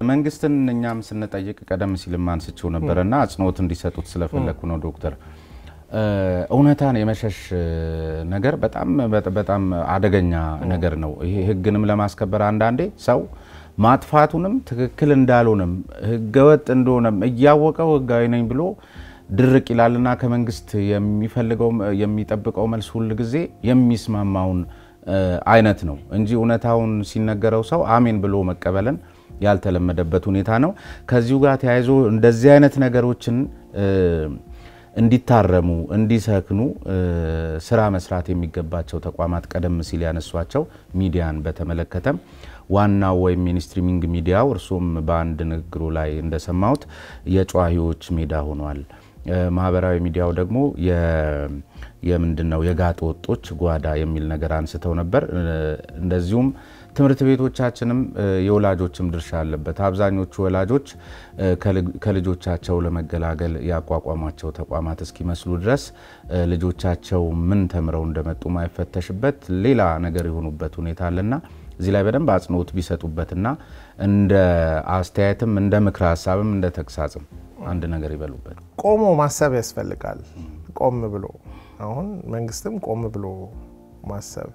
መንግስትን እኛም ስንጠይቅ ቀደም ሲል ማንስቸው ነበርና አጽኖት እንዲሰጡት ስለፈለኩ ነው ዶክተር እውነታን የመሸሽ ነገር በጣም አደገኛ ነገር ነው ይሄ ህግንም ለማስከበር አንዳንዴ ሰው ማጥፋቱንም ትክክል እንዳልሆነም ህገወጥ እንደሆነም እያወቀው ህጋዊ ነኝ ብሎ ድርቅ ይላልና ከመንግስት የሚፈልገው የሚጠብቀው መልስ ሁሉ ጊዜ የሚስማማውን አይነት ነው እንጂ እውነታውን ሲነገረው ሰው አሜን ብሎ መቀበልን ያልተለመደበት ሁኔታ ነው ከዚሁ ጋር ተያይዞ እንደዚህ አይነት ነገሮችን እንዲታረሙ እንዲሰክኑ ስራ መስራት የሚገባቸው ተቋማት ቀደም ሲል ያነሷቸው ሚዲያን በተመለከተም ዋናው ወይ ሚኒስትሪሚንግ ሚዲያው እርሱም በአንድ ንግግሩ ላይ እንደሰማውት የጨዋሂዎች ሜዳ ሆኗል ማህበራዊ ሚዲያው ደግሞ የምንድነው የጋጥ ወጦች ጓዳ የሚል ነገር አንስተው ነበር እንደዚሁም ትምርት ቤቶቻችንም የወላጆችም ድርሻ አለበት አብዛኞቹ ወላጆች ከልጆቻቸው ለመገላገል ያቋቋሟቸው ተቋማት እስኪመስሉ ድረስ ልጆቻቸው ምን ተምረው እንደመጡ ማይፈተሽበት ሌላ ነገር ይሆኑበት ሁኔታ አለና እዚህ ላይ በደንብ አጽኖት ቢሰጡበትና እንደ አስተያየትም እንደ ምክር ሐሳብም እንደ ተክሳጽም አንድ ነገር ይበሉበት ቆሞ ማሰብ ያስፈልጋል ቆም ብሎ አሁን መንግስትም ቆም ብሎ ማሰብ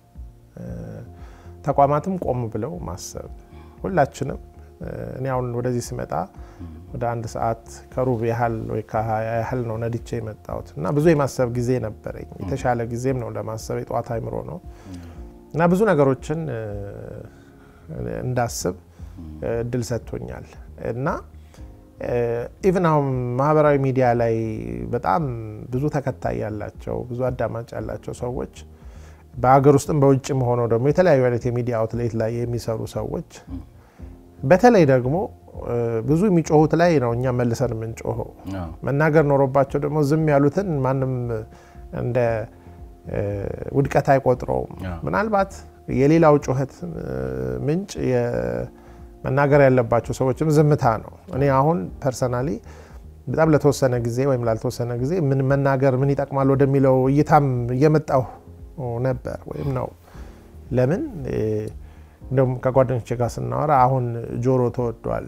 ተቋማትም ቆም ብለው ማሰብ ሁላችንም እኔ አሁን ወደዚህ ስመጣ ወደ 1 ሰዓት ከሩብ ያህል ወይ ከ20 ያህል ነው ነድቼ መጣሁትና ብዙ የማሰብ ጊዜ ነበርኝ የተሻለ ጊዜም ነው ለማሰብ የጧት አይምሮ ነው እና ብዙ ነገሮችን እንዳስብ እድል ሰጥቶኛል እና ኢቭን አሁን ማህበራዊ ሚዲያ ላይ በጣም ብዙ ተከታይ ያላቸው ብዙ አዳማጭ ያላቸው ሰዎች በአገር ውስጥም በውጭም ሆነው ደግሞ የተለያዩ አይነት የሚዲያ አውትሌት ላይ የሚሰሩ ሰዎች በተለይ ደግሞ ብዙ የሚጮሁት ላይ ነው እኛ መልሰን ምንጮኸው መናገር ኖሮባቸው ደግሞ ዝም ያሉትን ማንም እንደ ውድቀት አይቆጥረው ምናልባት የሌላው ጮህት ምንጭ መናገር ያለባቸው ሰዎችም ዝምታ ነው እኔ አሁን ፐርሰናሊ በጣም ለተወሰነ ጊዜ ወይም ላልተወሰነ ጊዜ ምን መናገር ምን ይጠቅማል ወደሚለው እይታም እየመጣው ነበር ወይም ነው ለምን እንደም ከጓደኞቼ ጋር ስናወራ አሁን ጆሮ ተወዷል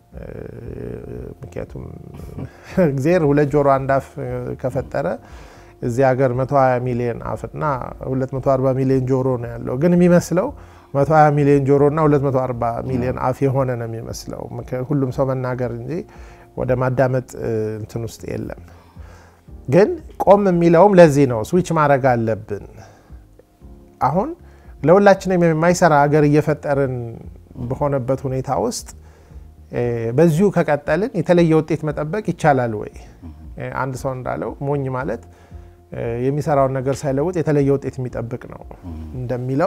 ምክንያቱም እግዚአብሔር ሁለት ጆሮ አንድ አፍ ከፈጠረ እዚህ ሀገር 120 ሚሊዮን አፍና 240 ሚሊዮን ጆሮ ነው ያለው ግን የሚመስለው 120 ሚሊዮን ጆሮና 240 ሚሊዮን አፍ የሆነ ነው የሚመስለው ሁሉም ሰው መናገር እንጂ ወደ ማዳመጥ እንትን ውስጥ የለም ግን ቆም የሚለውም ለዚህ ነው ስዊች ማድረግ አለብን አሁን ለሁላችንም የማይሰራ ሀገር እየፈጠርን በሆነበት ሁኔታ ውስጥ በዚሁ ከቀጠልን የተለየ ውጤት መጠበቅ ይቻላል ወይ አንድ ሰው እንዳለው ሞኝ ማለት የሚሰራውን ነገር ሳይለውጥ የተለየ ውጤት የሚጠብቅ ነው እንደሚለው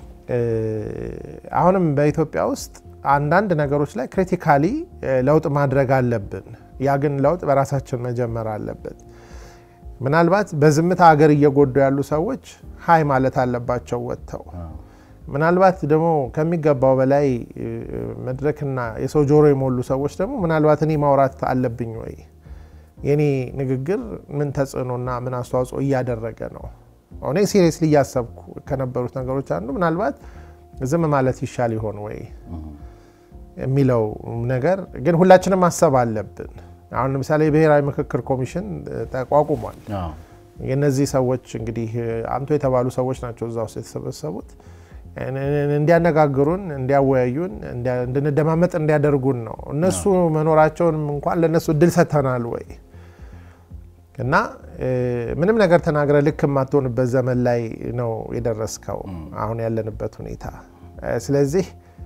አሁንም በኢትዮጵያ ውስጥ አንዳንድ ነገሮች ላይ ክሪቲካሊ ለውጥ ማድረግ አለብን ያ ግን ለውጥ በራሳችን መጀመር አለበት ምናልባት በዝምታ ሀገር እየጎዱ ያሉ ሰዎች ሃይ ማለት አለባቸው ወጥተው ምናልባት ደግሞ ከሚገባው በላይ መድረክና የሰው ጆሮ የሞሉ ሰዎች ደግሞ ምናልባት እኔ ማውራት አለብኝ ወይ የኔ ንግግር ምን ተጽዕኖና ምን አስተዋጽኦ እያደረገ ነው እኔ ሲሪየስሊ ያሰብኩ ከነበሩት ነገሮች አንዱ ምናልባት ዝም ማለት ይሻል ይሆን ወይ የሚለው ነገር ግን ሁላችንም ማሰብ አለብን አሁን ለምሳሌ ብሔራዊ ምክክር ኮሚሽን ተቋቁሟል የነዚህ ሰዎች እንግዲህ አንተ የተባሉ ሰዎች ናቸው እዛው የተሰበሰቡት እንዲያነጋግሩን እንዲያወያዩን እንድንደማመጥ እንዲያደርጉን ነው እነሱ መኖራቸውን እንኳን ለነሱ እድል ሰተናል ወይ እና ምንም ነገር ተናግረ ልክ ማጥቶንበት ዘመን ላይ ነው የደረስከው አሁን ያለንበት ሁኔታ ስለዚህ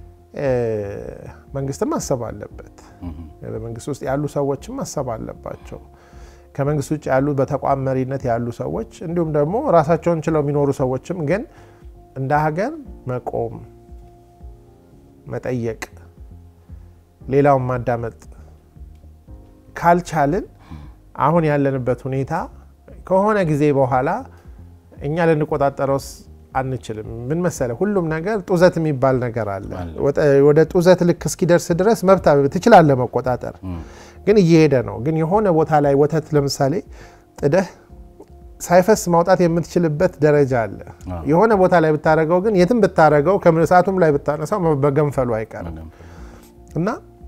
መንግስትም ማሰብ አለበት በመንግስት ውስጥ ያሉ ሰዎችም ማሰብ አለባቸው ከመንግስት ውጭ ያሉ በተቋም መሪነት ያሉ ሰዎች እንዲሁም ደግሞ ራሳቸውን ችለው የሚኖሩ ሰዎችም ግን እንደ ሀገር መቆም መጠየቅ ሌላውን ማዳመጥ ካልቻልን አሁን ያለንበት ሁኔታ ከሆነ ጊዜ በኋላ እኛ ለንቆጣጠረውስ አንችልም ምን መሰለ ሁሉም ነገር ጡዘት የሚባል ነገር አለ ወደ ጡዘት ልክ እስኪደርስ ድረስ መብታ ትችላለህ መቆጣጠር ግን እየሄደ ነው ግን የሆነ ቦታ ላይ ወተት ለምሳሌ ጥደህ ሳይፈስ ማውጣት የምትችልበት ደረጃ አለ የሆነ ቦታ ላይ ብታረጋው ግን የትም ብታረጋው ከመሳቱም ላይ ብታነሳው በገንፈሉ አይቀርም እና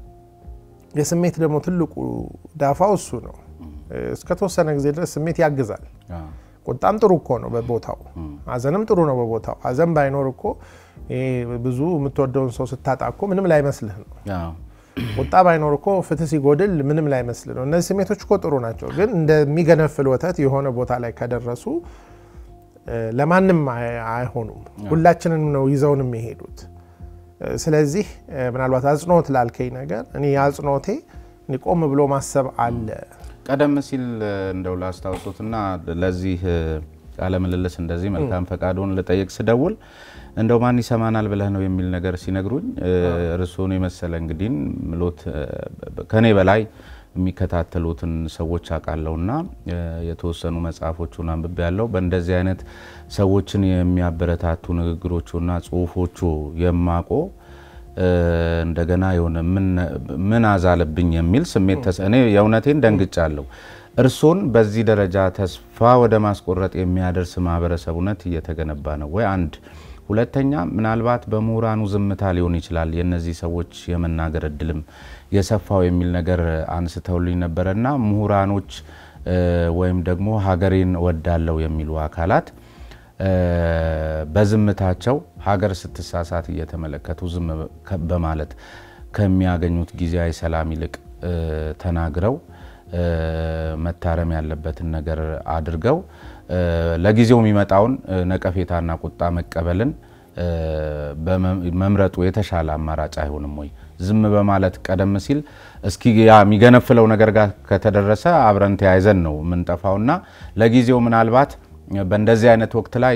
የስሜት ደግሞ ትልቁ ዳፋው እሱ ነው እስከ ተወሰነ ጊዜ ድረስ ስሜት ያግዛል ቁጣም ጥሩ እኮ ነው በቦታው አዘንም ጥሩ ነው በቦታው አዘን ባይኖር እኮ ብዙ የምትወደውን ሰው ስታጣቆ ምንም ላይ መስልህ ነው ቁጣ ባይኖር እኮ ፍትህ ሲጎድል ምንም ላይ መስልህ ነው እነዚህ ስሜቶች እኮ ጥሩ ናቸው ግን እንደሚገነፍል ወተት የሆነ ቦታ ላይ ከደረሱ ለማንም አይሆኑም ሁላችንም ነው ይዘውን የሚሄዱት ስለዚህ ምናልባት አጽኖት ላልከኝ ነገር እኔ አጽኖቴ ቆም ብሎ ማሰብ አለ ቀደም ሲል እንደው ላስታውሱትና ለዚህ ቃለ ምልልስ እንደዚህ መልካም ፈቃዱን ለጠይቅ ስደውል እንደው ማን ይሰማናል ብለህ ነው የሚል ነገር ሲነግሩኝ ርሱን የመሰለ እንግዲህ ምሎት ከኔ በላይ የሚከታተሉትን ሰዎች አቃለውና የተወሰኑ መጽሐፎቹን አንብቤ ያለው በእንደዚህ አይነት ሰዎችን የሚያበረታቱ ንግግሮቹና ጽሁፎቹ የማቆ እንደገና የሆነ ምን አዛለብኝ የሚል ስሜት እኔ የእውነቴን ደንግጫለሁ እርሶን በዚህ ደረጃ ተስፋ ወደ ማስቆረጥ የሚያደርስ ማህበረሰቡነት እየተገነባ ነው ወይ አንድ ሁለተኛ ምናልባት በመውራኑ ዝምታ ሊሆን ይችላል የነዚህ ሰዎች የመናገር እድልም የሰፋው የሚል ነገር አንስተውልኝ ነበርና ምሁራኖች ወይም ደግሞ ሀገሬን ወዳለው የሚሉ አካላት በዝምታቸው ሀገር ስትሳሳት እየተመለከቱ ዝም በማለት ከሚያገኙት ጊዜያዊ ሰላም ይልቅ ተናግረው መታረም ያለበትን ነገር አድርገው ለጊዜው የሚመጣውን ነቀፌታና ቁጣ መቀበልን በመምረጡ የተሻለ አማራጭ አይሆንም ወይ ዝም በማለት ቀደም ሲል እስኪ ያ የሚገነፍለው ነገር ጋር ከተደረሰ አብረን ተያይዘን ነው ምንጠፋውና ለጊዜው ምናልባት በእንደዚህ አይነት ወቅት ላይ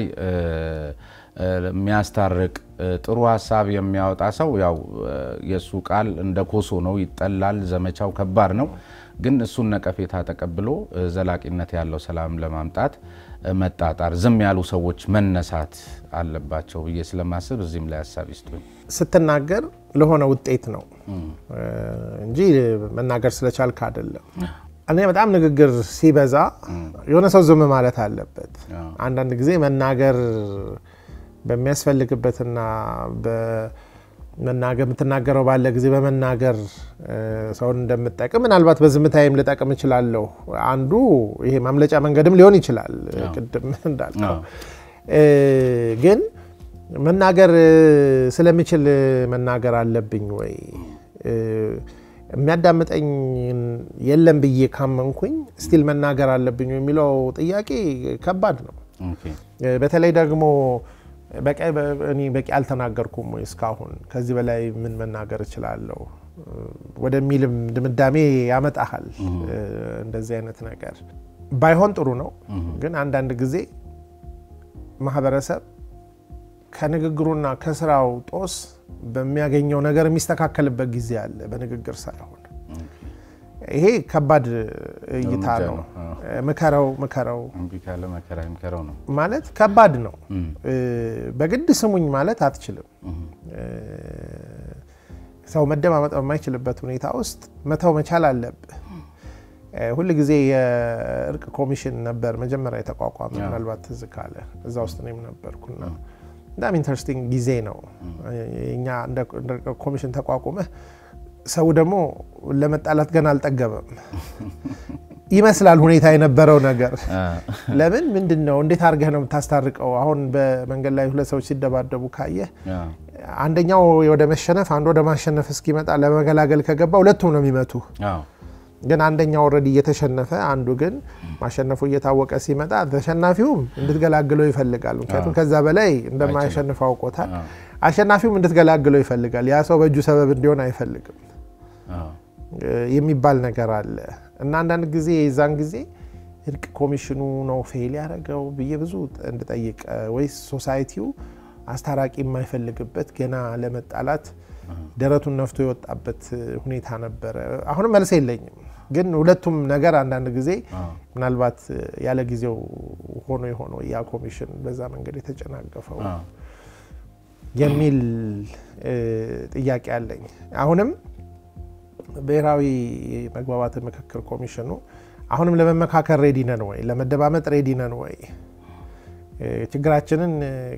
የሚያስታርቅ ጥሩ ሐሳብ የሚያወጣ ሰው ያው የሱ ቃል እንደ ኮሶ ነው ይጠላል ዘመቻው ከባድ ነው ግን እሱን ነቀፌታ ተቀብሎ ዘላቂነት ያለው ሰላም ለማምጣት መጣጣር ዝም ያሉ ሰዎች መነሳት አለባቸው ብዬ ስለማስብ እዚህም ላይ ሐሳብ ይስጡኝ ስትናገር ለሆነ ውጤት ነው እንጂ መናገር ስለቻልክ አይደለም እኔ በጣም ንግግር ሲበዛ የሆነ ሰው ዝም ማለት አለበት አንዳንድ ጊዜ መናገር በሚያስፈልግበትና በመናገር የምትናገረው ባለ ጊዜ በመናገር ሰውን እንደምትጠቅም ምናልባት በዝምታዬም ልጠቅም እችላለሁ አንዱ ይሄ ማምለጫ መንገድም ሊሆን ይችላል ቅድም እንዳልከው ግን መናገር ስለምችል መናገር አለብኝ ወይ የሚያዳምጠኝ የለም ብዬ ካመንኩኝ ስቲል መናገር አለብኝ የሚለው ጥያቄ ከባድ ነው በተለይ ደግሞ በቂ አልተናገርኩም ወይ እስካሁን ከዚህ በላይ ምን መናገር እችላለሁ ወደሚልም ድምዳሜ ያመጣሃል እንደዚህ አይነት ነገር ባይሆን ጥሩ ነው ግን አንዳንድ ጊዜ ማህበረሰብ ከንግግሩና ከስራው ጦስ በሚያገኘው ነገር የሚስተካከልበት ጊዜ አለ በንግግር ሳይሆን ይሄ ከባድ እይታ ነው መከራው እንቢካለ መከራው ነው ማለት ከባድ ነው በግድ ስሙኝ ማለት አትችልም ሰው መደማመጥ በማይችልበት ሁኔታ ውስጥ መተው መቻል አለበት ሁሉ ጊዜ የእርቅ ኮሚሽን ነበር መጀመሪያ የተቋቋመ ምናልባት ትዝ ካለ እዛ ውስጥ ነኝ ነበርኩና በጣም ኢንተረስቲንግ ጊዜ ነው እኛ እንደ ኮሚሽን ተቋቁመ ሰው ደግሞ ለመጣላት ገና አልጠገበም ይመስላል ሁኔታ የነበረው ነገር ለምን ምንድነው እንዴት አርገህ ነው የምታስታርቀው አሁን በመንገድ ላይ ሁለት ሰዎች ሲደባደቡ ካየ አንደኛው ወደ መሸነፍ አንዱ ወደ ማሸነፍ እስኪመጣ ለመገላገል ከገባ ሁለቱም ነው የሚመቱ ግን አንደኛው ኦሬዲ እየተሸነፈ አንዱ ግን ማሸነፉ እየታወቀ ሲመጣ ተሸናፊውም እንድትገላግለው ይፈልጋል ምክንያቱም ከዛ በላይ እንደማይሸነፍ አውቆታል አሸናፊውም እንድትገላግለው ይፈልጋል ያ ሰው በእጁ ሰበብ እንዲሆን አይፈልግም የሚባል ነገር አለ እና አንዳንድ ጊዜ የዛን ጊዜ እርቅ ኮሚሽኑ ነው ፌል ያደረገው በየብዙ እንድጠይቅ ወይስ ሶሳይቲው አስታራቂ የማይፈልግበት ገና ለመጣላት ደረቱን ነፍቶ የወጣበት ሁኔታ ነበር አሁንም መልስ የለኝም ግን ሁለቱም ነገር አንዳንድ ጊዜ ምናልባት ያለ ጊዜው ሆኖ ያ ኮሚሽን በዛ መንገድ የተጨናገፈው የሚል ጥያቄ አለኝ አሁንም ብሔራዊ መግባባት ምክክር ኮሚሽኑ አሁንም ለመመካከር ሬዲ ነን ወይ ለመደባመጥ ሬዲ ነን ወይ ችግራችንን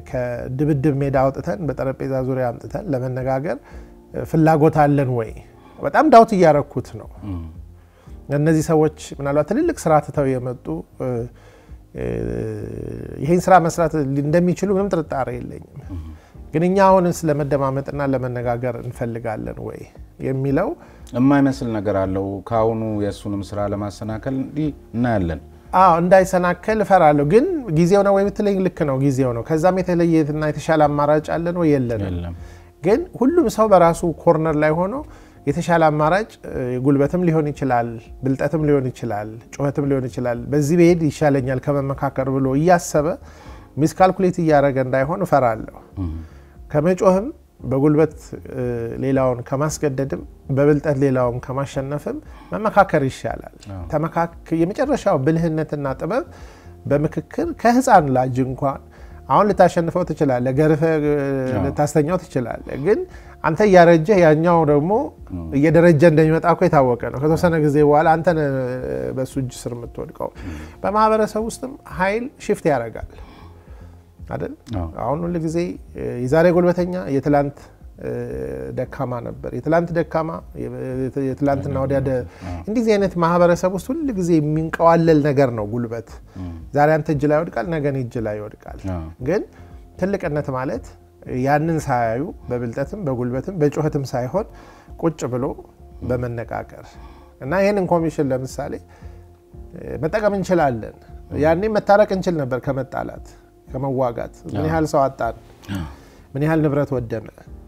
ከድብድብ ሜዳ አውጥተን በጠረጴዛ ዙሪያ አምጥተን ለመነጋገር ፍላጎት አለን ወይ በጣም ዳውት እያረኩት ነው እነዚህ ሰዎች ምናልባት ትልልቅ ስራ ተተው የመጡ ይሄን ስራ መስራት እንደሚችሉ ምንም ጥርጣሬ የለኝም ግን እኛ አሁን ስለመደማመጥና ለመነጋገር እንፈልጋለን ወይ የሚለው የማይመስል ነገር አለው ካሁኑ የሱንም ስራ ለማሰናከል እናያለን እንዳይሰናከል ፈራለሁ ግን ጊዜው ነው ወይ ብትለኝ ልክ ነው ጊዜው ነው ከዛም የተለየና የተሻለ አማራጭ አለን ወይ የለንም ግን ሁሉም ሰው በራሱ ኮርነር ላይ ሆኖ የተሻለ አማራጭ ጉልበትም ሊሆን ይችላል ብልጠትም ሊሆን ይችላል ጩኸትም ሊሆን ይችላል በዚህ በሄድ ይሻለኛል ከመመካከር ብሎ እያሰበ ሚስ ካልኩሌት እያደረገ እንዳይሆን ፈራለሁ ከመጮህም በጉልበት ሌላውን ከማስገደድም በብልጠት ሌላውን ከማሸነፍም መመካከር ይሻላል የመጨረሻው ብልህነትና ጥበብ በምክክር ከህፃን ላጅ እንኳን አሁን ልታሸንፈው ትችላለህ ገርፈ ልታስተኛው ትችላለህ ግን አንተ ያረጀህ ያኛው ደግሞ እየደረጀ እንደሚመጣ እኮ የታወቀ ነው ከተወሰነ ጊዜ በኋላ አንተ በሱ እጅ ስር የምትወድቀው በማህበረሰብ ውስጥም ኃይል ሽፍት ያደርጋል አይደል አሁን ሁሉ ጊዜ የዛሬ ጉልበተኛ የትላንት ደካማ ነበር የትላንት ደካማ የትላንትና ወዲያ እንደዚህ አይነት ማህበረሰብ ውስጥ ሁሉ ጊዜ የሚንቀዋለል ነገር ነው ጉልበት ዛሬ አንተ እጅ ላይ ይወድቃል ነገ እጅ ላይ ይወድቃል ግን ትልቅነት ማለት ያንን ሳያዩ በብልጠትም በጉልበትም በጩኸትም ሳይሆን ቁጭ ብሎ በመነቃቀር እና ይሄንን ኮሚሽን ለምሳሌ መጠቀም እንችላለን ያኔ መታረቅ እንችል ነበር ከመጣላት ከመዋጋት ምን ያህል ሰው አጣን ምን ያህል ንብረት ወደመ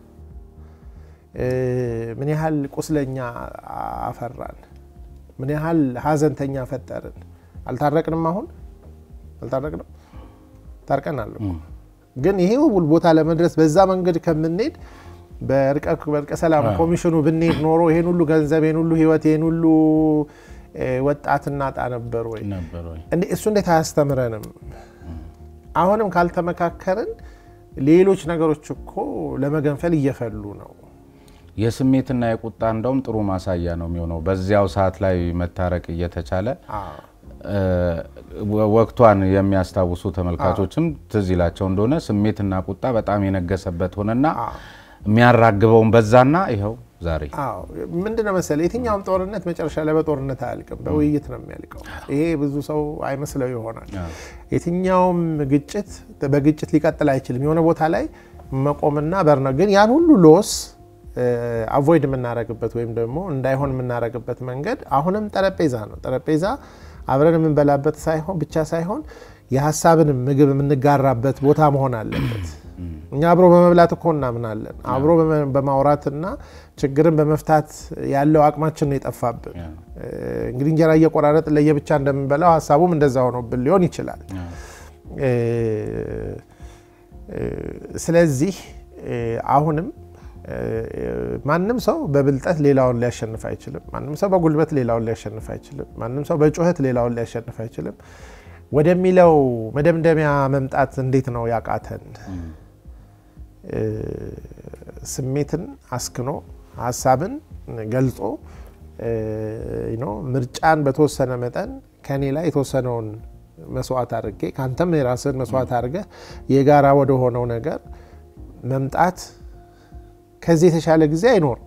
ምን ያህል ቁስለኛ አፈራን ምን ያህል ሀዘንተኛ ፈጠርን አልታረቅንም አሁን አልታረቅንም ታርቀናል ግን ይሄው ቦታ ለመድረስ በዛ መንገድ ከምንሄድ በርቀ ሰላም ኮሚሽኑ ብንሄድ ኖሮ ይሄን ሁሉ ገንዘብ ይሄን ሁሉ ህይወት ይሄን ሁሉ ወጣትና ጣ ነበር ወይ እንዴ እሱ እንዴት አያስተምረንም አሁንም ካልተመካከርን ሌሎች ነገሮች እኮ ለመገንፈል እየፈሉ ነው የስሜትና የቁጣ እንደውም ጥሩ ማሳያ ነው የሚሆነው በዚያው ሰዓት ላይ መታረቅ እየተቻለ ወቅቷን የሚያስታውሱ ተመልካቾችም ትዝ ይላቸው እንደሆነ ስሜትና ቁጣ በጣም የነገሰበት ሆነና የሚያራግበውን በዛና ይሄው ዛሬ ምንድነው መሰለኝ የትኛውም ጦርነት መጨረሻ ላይ በጦርነት አያልቅም በውይይት ነው የሚያልቀው ይሄ ብዙ ሰው አይመስለው ይሆናል የትኛውም ግጭት በግጭት ሊቀጥል አይችልም የሆነ ቦታ ላይ መቆምና በርና ግን ያን ሁሉ ሎስ አቮይድ የምናረግበት ወይም ደግሞ እንዳይሆን የምናረግበት መንገድ አሁንም ጠረጴዛ ነው ጠረጴዛ አብረን የምንበላበት ሳይሆን ብቻ ሳይሆን የሐሳብን ምግብ የምንጋራበት ቦታ መሆን አለበት እኛ አብሮ በመብላት እኮ እናምናለን አብሮ በማውራትና ችግርን በመፍታት ያለው አቅማችን ነው የጠፋብን እንግዲህ እንጀራ እየቆራረጥ ለየብቻ እንደምንበላው ሐሳቡም እንደዛ ሆኖብን ሊሆን ይችላል ስለዚህ አሁንም ማንንም ሰው በብልጠት ሌላውን ሊያሸንፍ አይችልም ማንንም ሰው በጉልበት ሌላውን ሊያሸንፍ አይችልም ማንንም ሰው በጩኸት ሌላውን ሊያሸንፍ አይችልም ወደሚለው መደምደሚያ መምጣት እንዴት ነው ያቃተን ስሜትን አስክኖ ሐሳብን ገልጾ ምርጫን በተወሰነ መጠን ከኔ ላይ የተወሰነውን መስዋዕት አድርጌ ካንተም የራስን መስዋዕት አድርገ የጋራ ወደ ሆነው ነገር መምጣት ከዚህ የተሻለ ጊዜ አይኖርም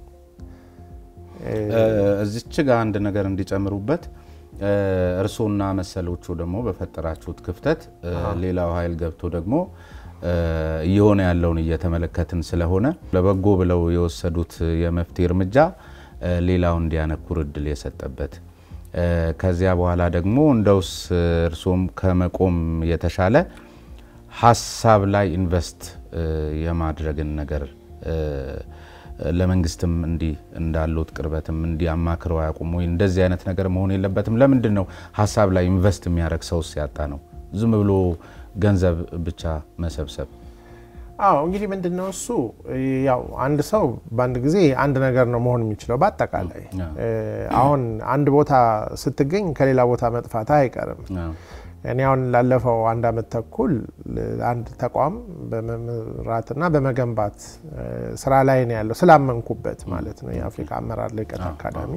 እዚች ጋር አንድ ነገር እንዲጨምሩበት እርሶና መሰሎቹ ደግሞ በፈጠራችሁት ክፍተት ሌላው ኃይል ገብቶ ደግሞ እየሆነ ያለውን እየተመለከትን ስለሆነ ለበጎ ብለው የወሰዱት የመፍትሄ እርምጃ ሌላው እንዲያነኩር እድል የሰጠበት ከዚያ በኋላ ደግሞ እንደውስ እርሶም ከመቆም የተሻለ ሐሳብ ላይ ኢንቨስት የማድረግን ነገር ለመንግስትም እንዲ እንዳሉት ቅርበትም እንዲ አማክረው ያቆሙ እንደዚህ አይነት ነገር መሆን የለበትም ለምንድን ነው ሐሳብ ላይ ኢንቨስት የሚያረግ ሰው ሲያጣ ነው ዝም ብሎ ገንዘብ ብቻ መሰብሰብ እንግዲህ ምንድነው እሱ ያው አንድ ሰው በአንድ ጊዜ አንድ ነገር ነው መሆን የሚችለው በአጠቃላይ አሁን አንድ ቦታ ስትገኝ ከሌላ ቦታ መጥፋት አይቀርም እኔ አሁን ላለፈው አንድ አመት ተኩል አንድ ተቋም በመምራትና በመገንባት ስራ ላይ ነው ያለው ስላመንኩበት ማለት ነው የአፍሪካ አመራር ልቀት አካዳሚ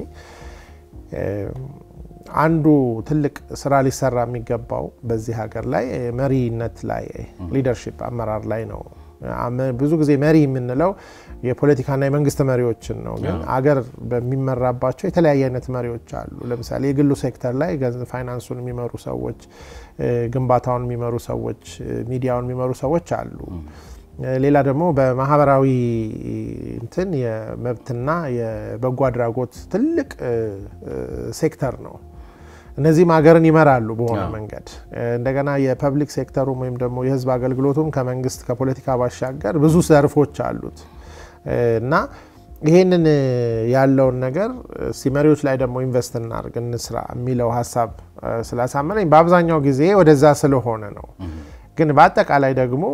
አንዱ ትልቅ ስራ ሊሰራ የሚገባው በዚህ ሀገር ላይ መሪነት ላይ ሊደርሺፕ አመራር ላይ ነው ብዙ ጊዜ መሪ የምንለው የፖለቲካና የመንግስት መሪዎችን ነው ግን አገር በሚመራባቸው የተለያየ አይነት መሪዎች አሉ ለምሳሌ የግሉ ሴክተር ላይ ፋይናንሱን የሚመሩ ሰዎች ግንባታውን የሚመሩ ሰዎች ሚዲያውን የሚመሩ ሰዎች አሉ ሌላ ደግሞ በማህበራዊ እንትን የመብትና የበጎ አድራጎት ትልቅ ሴክተር ነው እነዚህ ማገርን ይመራሉ በሆነ መንገድ እንደገና የፐብሊክ ሴክተሩም ወይም ደግሞ የህዝብ አገልግሎቱም ከመንግስት ከፖለቲካ ባሻገር ብዙ ዘርፎች አሉት እና ይሄንን ያለውን ነገር ሲመሪዎች ላይ ደግሞ ኢንቨስት እናርግ እንስራ የሚለው ሐሳብ ስላሳመነኝ በአብዛኛው ጊዜ ወደዛ ስለሆነ ነው ግን በአጠቃላይ ደግሞ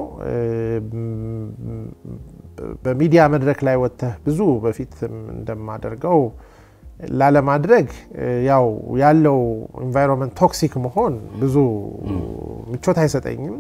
በሚዲያ መድረክ ላይ ወጥተህ ብዙ በፊት እንደማደርገው ላለማድረግ ያው ያለው ኢንቫይሮንመንት ቶክሲክ መሆን ብዙ ምቾት አይሰጠኝም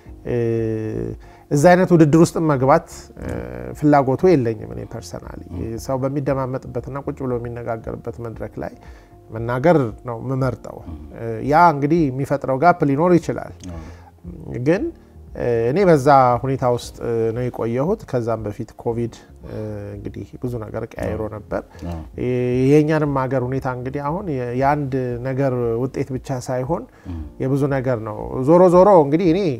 እዛ አይነት ውድድር ውስጥ መግባት ፍላጎቱ የለኝም እኔ ፐርሰናሊ ሰው በሚደማመጥበትና ቁጭ ብሎ የሚነጋገርበት መድረክ ላይ መናገር ነው መመርጠው ያ እንግዲህ የሚፈጥረው ጋፕ ሊኖር ይችላል ግን እኔ በዛ ሁኔታ ውስጥ ነው የቆየሁት ከዛም በፊት ኮቪድ እንግዲህ ብዙ ነገር ቀያይሮ ነበር የኛንም ሀገር ሁኔታ እንግዲህ አሁን የአንድ ነገር ውጤት ብቻ ሳይሆን የብዙ ነገር ነው ዞሮ እንግዲህ እኔ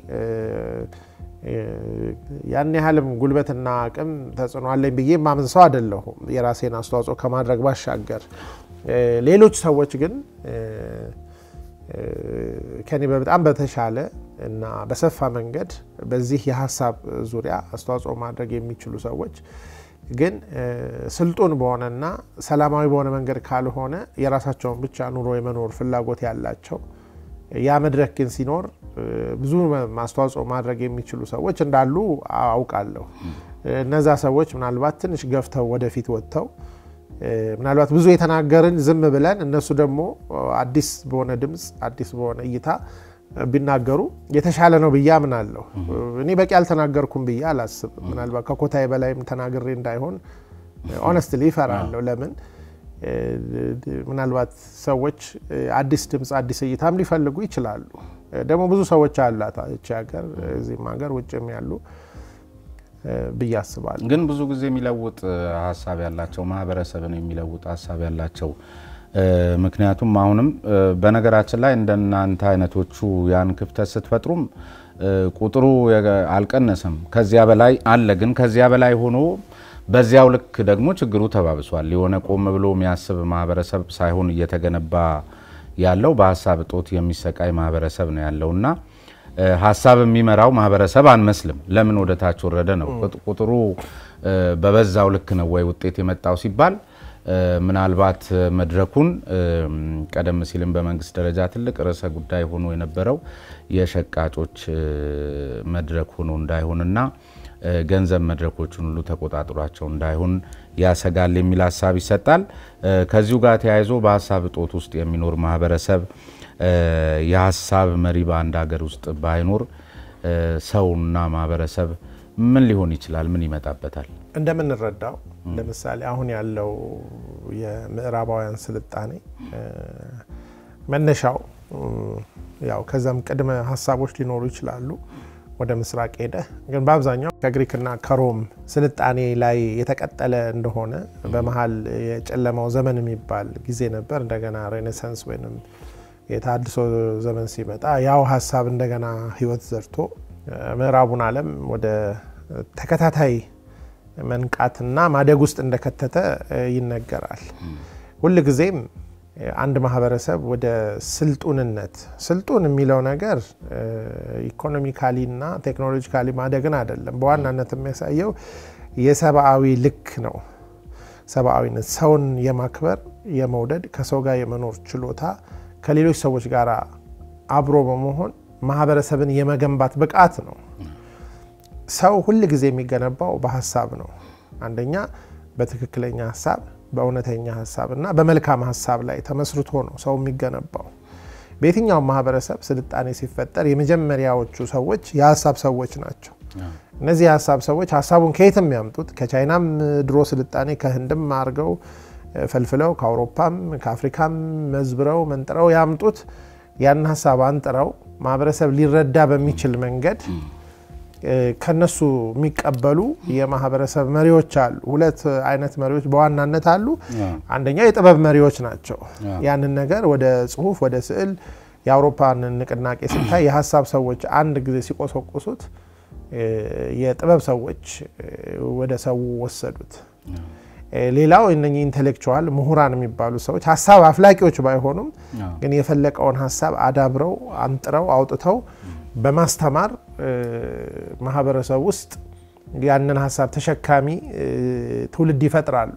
ያን ያህልም ጉልበትና አቅም ተጽዕኖ አለኝ ብዬ ማምን ሰው አይደለሁም የራሴን አስተዋጽኦ ከማድረግ ባሻገር ሌሎች ሰዎች ግን ከኔ በጣም በተሻለ እና በሰፋ መንገድ በዚህ የሐሳብ ዙሪያ አስተዋጽኦ ማድረግ የሚችሉ ሰዎች ግን ስልጡን በሆነና ሰላማዊ በሆነ መንገድ ካልሆነ የራሳቸውን ብቻ ኑሮ የመኖር ፍላጎት ያላቸው ያ መድረክ ግን ሲኖር ብዙ ማስተዋጽኦ ማድረግ የሚችሉ ሰዎች እንዳሉ አውቃለሁ እነዛ ሰዎች ምናልባት ትንሽ ገፍተው ወደፊት ወጥተው ምናልባት ብዙ የተናገርን ዝም ብለን እነሱ ደግሞ አዲስ በሆነ ድምጽ አዲስ በሆነ እይታ ቢናገሩ የተሻለ ነው በያምናለሁ እኔ በቂ አልተናገርኩም በያ አላስብም ምናልባት ከኮታዬ በላይም ተናግሬ እንዳይሆን ሆነስትሊ ፈራለሁ ለምን ምናልባት ሰዎች አዲስ ድምጽ አዲስ እይታም ሊፈልጉ ይችላሉ ደግሞ ብዙ ሰዎች አላታ እቺ ሀገር እዚህ ማገር ውጭም ያሉ በያስባል ግን ብዙ ጊዜ የሚለውጥ ሐሳብ ያላቸው ማህበረሰብን የሚለውጥ ሐሳብ ያላቸው ምክንያቱም አሁንም በነገራችን ላይ እንደናንተ አይነቶቹ ያን ክፍተት ስትፈጥሩም ቁጥሩ አልቀነሰም ከዚያ በላይ አለ ግን ከዚያ በላይ ሆኖ በዚያው ልክ ደግሞ ችግሩ ተባብሷል የሆነ ቆም ብሎ የሚያስብ ማህበረሰብ ሳይሆን እየተገነባ ያለው በሐሳብ ጦት የሚሰቃይ ማህበረሰብ ነው ያለውና ሐሳብ የሚመራው ማህበረሰብ አንመስልም ለምን ወደታች ወረደ ነው ቁጥሩ በበዛው ልክ ነው ወይ ውጤት የመጣው ሲባል ምናልባት መድረኩን ቀደም ሲልም በመንግስት ደረጃ ትልቅ ርዕሰ ጉዳይ ሆኖ የነበረው የሸቃጮች መድረክ ሆኖ እንዳይሆንና ገንዘብ መድረኮችን ሁሉ ተቆጣጥሯቸው እንዳይሆን ያሰጋል የሚል ሐሳብ ይሰጣል ከዚሁ ጋር ተያይዞ በሐሳብ ጦት ውስጥ የሚኖር ማህበረሰብ የሐሳብ መሪ በአንድ ሀገር ውስጥ ባይኖር ሰውና ማህበረሰብ ምን ሊሆን ይችላል ምን ይመጣበታል እንደምንረዳው ለምሳሌ አሁን ያለው የምዕራባውያን ስልጣኔ መነሻው ያው ከዛም ቀድመ ሐሳቦች ሊኖሩ ይችላሉ ወደ ምስራቅ ሄደ ግን በአብዛኛው ከግሪክና ከሮም ስልጣኔ ላይ የተቀጠለ እንደሆነ በመሃል የጨለማው ዘመን የሚባል ጊዜ ነበር እንደገና ሬኔሳንስ ወይንም የታድሶ ዘመን ሲመጣ ያው ሐሳብ እንደገና ህይወት ዘርቶ ምዕራቡን ዓለም ወደ ተከታታይ መንቃትና ማደግ ውስጥ እንደከተተ ይነገራል ሁሉ ጊዜም አንድ ማህበረሰብ ወደ ስልጡንነት ስልጡን የሚለው ነገር ኢኮኖሚካሊና ቴክኖሎጂካሊ ማደግን አይደለም በዋናነት የሚያሳየው የሰብአዊ ልክ ነው ሰብአዊነት ሰውን የማክበር የመውደድ ከሰው ጋር የመኖር ችሎታ ከሌሎች ሰዎች ጋር አብሮ በመሆን ማህበረሰብን የመገንባት ብቃት ነው ሰው ሁሉ ጊዜ የሚገነባው በሐሳብ ነው አንደኛ በትክክለኛ ሐሳብ በእውነተኛ ሐሳብና በመልካም ሐሳብ ላይ ተመስርቶ ነው ሰው የሚገነባው በየትኛው ማህበረሰብ ስልጣኔ ሲፈጠር የመጀመሪያዎቹ ሰዎች የሐሳብ ሰዎች ናቸው እነዚህ የሐሳብ ሰዎች ሐሳቡን ከየትም ያምጡት ከቻይናም ድሮ ስልጣኔ ከህንድም አርገው ፈልፍለው ከአውሮፓም ከአፍሪካም መዝብረው መንጥረው ያምጡት ያን ሐሳብ አንጥረው ማህበረሰብ ሊረዳ በሚችል መንገድ ከነሱ የሚቀበሉ የማህበረሰብ መሪዎች አሉ ሁለት አይነት መሪዎች በዋናነት አሉ አንደኛ የጥበብ መሪዎች ናቸው ያንን ነገር ወደ ጽሁፍ ወደ ስዕል የአውሮፓን ንቅናቄ ሲታይ የሐሳብ ሰዎች አንድ ጊዜ ሲቆሰቁሱት የጥበብ ሰዎች ወደ ሰው ወሰዱት ሌላው እነኚህ ኢንተሌክቹዋል ምሁራን የሚባሉ ሰዎች ሐሳብ አፍላቂዎች ባይሆኑም ግን የፈለቀውን ሐሳብ አዳብረው አንጥረው አውጥተው በማስተማር ማህበረሰብ ውስጥ ያንን ሐሳብ ተሸካሚ ትውልድ ይፈጥራሉ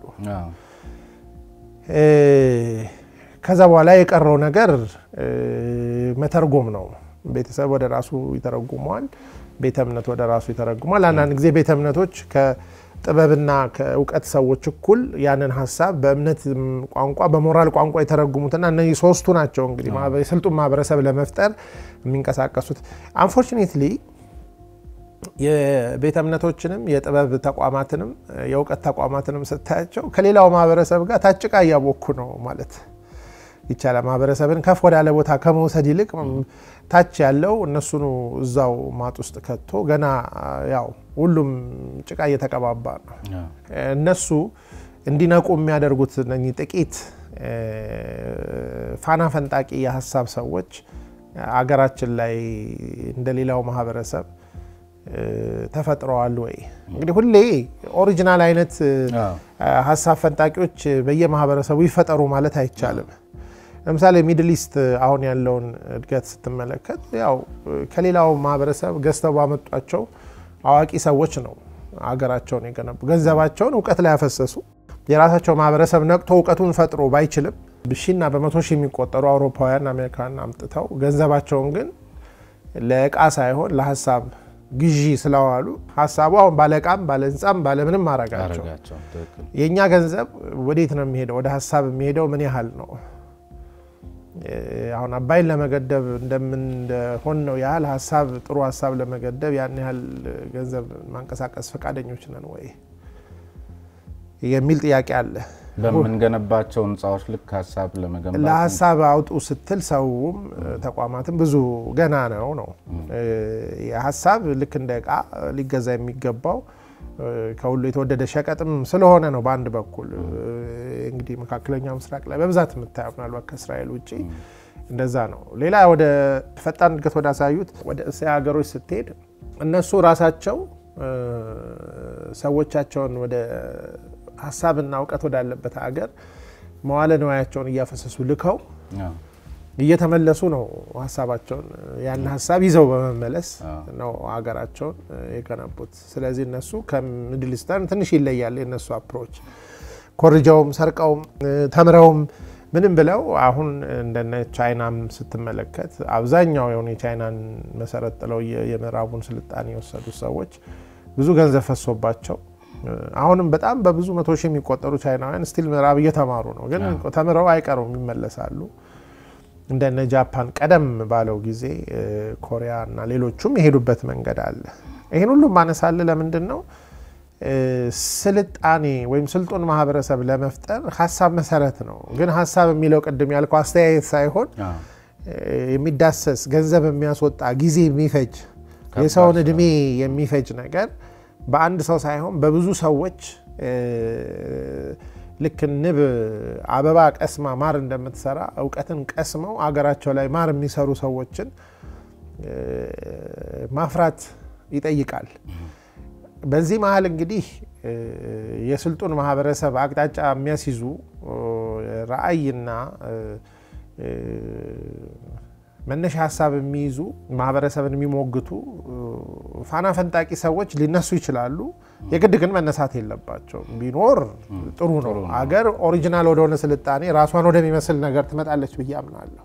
ከዛ በኋላ የቀረው ነገር መተርጎም ነው ቤተሰብ ወደ ራሱ ይተረጉማል ቤተ እምነት ወደ ራሱ ይተረጉማል አንዳንድ ጊዜ ቤተ እምነቶች ከጥበብና ከእውቀት ሰዎች እኩል ያንን ሐሳብ በእምነት ቋንቋ በሞራል ቋንቋ የተረጉሙትና እነዚህ ሶስቱ ናቸው እንግዲህ የስልጡን ማህበረሰብ ለመፍጠር የሚንቀሳቀሱት አንፎርቹኔትሊ የቤተ እምነቶችንም የጥበብ ተቋማትንም የእውቀት ተቋማትንም ስታያቸው ከሌላው ማህበረሰብ ጋር ታጭቃ ያቦኩ ነው ማለት ይቻላል ማህበረሰብን ከፍ ወዳለ ቦታ ከመውሰድ ይልቅ ታች ያለው እነሱኑ እዛው ማጥ ውስጥ ከቶ ገና ያው ሁሉም ጭቃ እየተቀባባ ነው እነሱ እንዲነቁ የሚያደርጉት እነኚህ ጥቂት ፋና ፈንጣቂ የሐሳብ ሰዎች አገራችን ላይ እንደሌላው ማህበረሰብ ተፈጥረዋል ወይ እንግዲህ ሁሌ ኦሪጂናል አይነት ሐሳብ ፈንጣቂዎች በየማህበረሰቡ ይፈጠሩ ማለት አይቻልም ለምሳሌ ሚድል ኢስት አሁን ያለውን እድገት ስትመለከት ያው ከሌላው ማህበረሰብ ገዝተው ባመጧቸው አዋቂ ሰዎች ነው አገራቸውን የገነቡ ገንዘባቸውን ዕውቀት ላይ ያፈሰሱ የራሳቸው ማህበረሰብ ነቅቶ ዕውቀቱን ፈጥሮ ባይችልም በሺና በመቶ ሺህ የሚቆጠሩ አውሮፓውያን አሜሪካን አምጥተው ገንዘባቸውን ግን ለዕቃ ሳይሆን ለሐሳብ ግዢ ስለዋሉ ሐሳቡ አሁን ባለቃም ባለንጻም ባለምንም ማረጋቸው የኛ ገንዘብ ወዴት ነው የሚሄደው ወደ ሐሳብ የሚሄደው ምን ያህል ነው አሁን አባይን ለመገደብ እንደምን ሆነ ነው ያህል ሐሳብ ጥሩ ሐሳብ ለመገደብ ያን ያህል ገንዘብ ማንቀሳቀስ ፈቃደኞች ነን ወይ የሚል ጥያቄ አለ በምን ገነባቸው እንጻዎች ልክ ሐሳብ ለመገንባት ለሐሳብ አውጡ ስትል ሰውም ተቋማትም ብዙ ገና ነው የሐሳብ ልክ እንደቃ ሊገዛ የሚገባው ከሁሉ የተወደደ ሸቀጥም ስለሆነ ነው በአንድ በኩል እንግዲህ መካከለኛው ምስራቅ ላይ በብዛት የምታየው ምናልባት ከእስራኤል ውጪ እንደዛ ነው ሌላ ወደ ፈጣን እድገት ወደ አሳዩት ወደ እስያ ሀገሮች ስትሄድ እነሱ ራሳቸው ሰዎቻቸውን ወደ ሐሳብና ዕውቀት ወዳለበት ሀገር መዋለ ንዋያቸውን እያፈሰሱ ልከው እየተመለሱ ነው ሐሳባቸውን ያን ሐሳብ ይዘው በመመለስ ነው ሀገራቸውን የገነቡት ስለዚህ እነሱ ከሚድል ኢስተርን ትንሽ ይለያል የነሱ አፕሮች ኮርጃውም ሰርቀውም ተምረውም ምንም ብለው አሁን እንደነ ቻይናም ስትመለከት አብዛኛው የሆነ ቻይናን መሰረት ጥለው የምዕራቡን ስልጣኔ የወሰዱ ሰዎች ብዙ ገንዘብ ፈሶባቸው አሁንም በጣም በብዙ መቶ ሺህ የሚቆጠሩ ቻይናውያን ስቲል ምዕራብ እየተማሩ ነው ግን ተምረው አይቀሩም ይመለሳሉ እንደነ ጃፓን ቀደም ባለው ጊዜ ኮሪያ እና ሌሎችም የሄዱበት መንገድ አለ ይሄን ሁሉ ማነሳለ ለምንድነው ስልጣኔ ወይም ስልጡን ማህበረሰብ ለመፍጠር ሐሳብ መሰረት ነው ግን ሐሳብ የሚለው ቀደም ያልከው አስተያየት ሳይሆን የሚዳሰስ ገንዘብ የሚያስወጣ ጊዜ የሚፈጅ የሰውን እድሜ የሚፈጅ ነገር በአንድ ሰው ሳይሆን በብዙ ሰዎች ልክ ንብ አበባ ቀስማ ማር እንደምትሰራ ዕውቀትን ቀስመው አገራቸው ላይ ማር የሚሰሩ ሰዎችን ማፍራት ይጠይቃል በዚህ መሃል እንግዲህ የስልጡን ማህበረሰብ አቅጣጫ የሚያስይዙ ራዕይና መነሻ ሐሳብ የሚይዙ ማህበረሰብን የሚሞግቱ ፋና ፈንጣቂ ሰዎች ሊነሱ ይችላሉ የግድ ግን መነሳት የለባቸው ቢኖር ጥሩ ነው አገር ኦሪጂናል ወደሆነ ስልጣኔ ራሷን ወደሚመስል ነገር ትመጣለች ብዬ አምናለሁ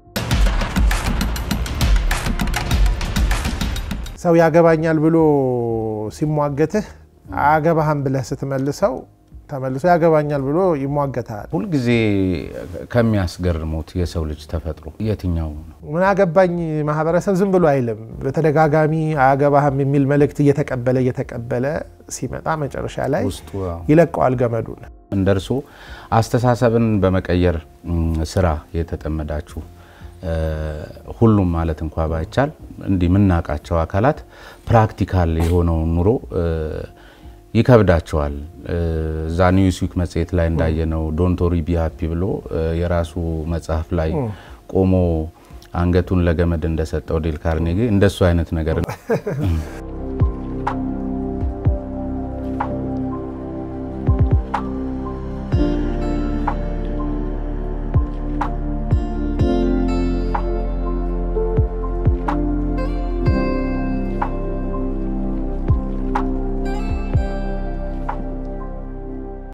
ሰው ያገባኛል ብሎ ሲሟገትህ አገባህም ብለህ ስትመልሰው ተመልሶ ያገባኛል ብሎ ይሟገታል ሁሉ ጊዜ ከሚያስገርሙት የሰው ልጅ ተፈጥሮ የትኛው ነው ምን አገባኝ ማህበረሰብ ዝም ብሎ አይልም በተደጋጋሚ አገባህም የሚል መልእክት እየተቀበለ ሲመጣ መጨረሻ ላይ ይለቀዋል ገመዱን እንደርሱ አስተሳሰብን በመቀየር ስራ የተጠመዳችሁ ሁሉም ማለት እንኳን ባይቻል እንዲህ ምናቃቸው አካላት ፕራክቲካል የሆነው ኑሮ ይከብዳቸዋል ዛ ኒውስዊክ መጽሔት ላይ እንዳየነው ዶንት ወሪ ቢ ሃፒ ብሎ የራሱ መጽሐፍ ላይ ቆሞ አንገቱን ለገመድ እንደሰጠው ዴል ካርኔጊ እንደሱ አይነት ነገር